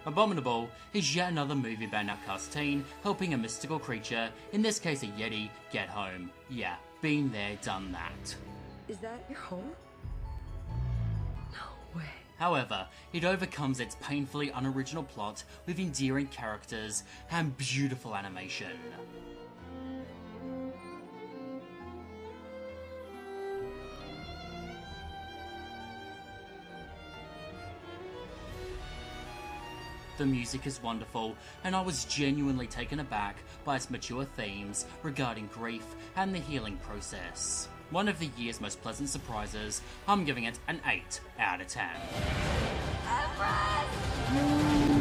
Abominable is yet another movie about an outcast teen helping a mystical creature, in this case a Yeti, get home. Yeah, been there, done that. Is that your home? No way. However, it overcomes its painfully unoriginal plot with endearing characters and beautiful animation. The music is wonderful, and I was genuinely taken aback by its mature themes regarding grief and the healing process. One of the year's most pleasant surprises, I'm giving it an 8 out of 10.